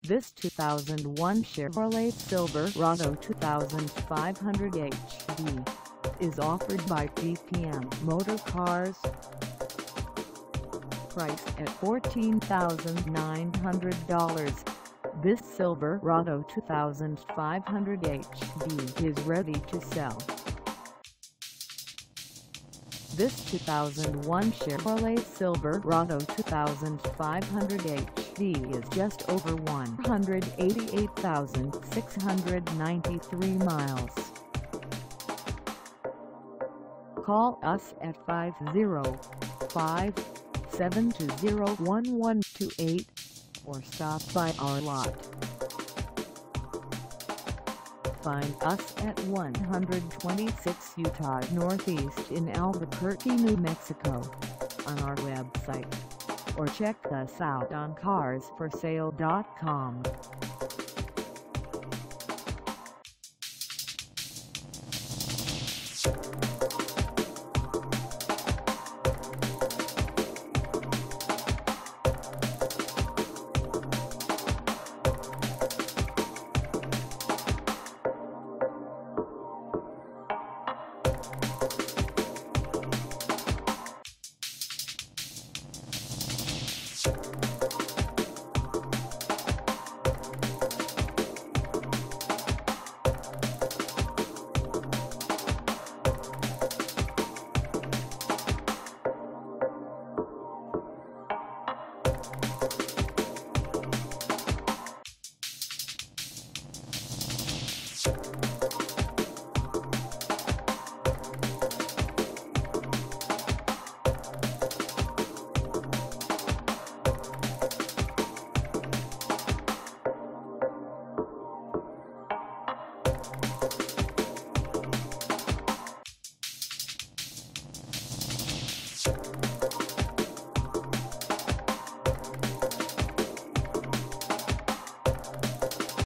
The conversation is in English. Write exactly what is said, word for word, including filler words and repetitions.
This two thousand one Chevrolet Silverado twenty-five hundred H D is offered by D P M Motorcars. Priced at fourteen thousand nine hundred dollars, this Silverado twenty-five hundred H D is ready to sell. This two thousand one Chevrolet Silverado twenty-five hundred H D is just over one hundred eighty-eight thousand six hundred ninety-three miles. Call us at five oh five, seven two zero, one one two eight or stop by our lot. Find us at one twenty-six Utah Northeast in Albuquerque, New Mexico, on our website, or check us out on cars for sale dot com. You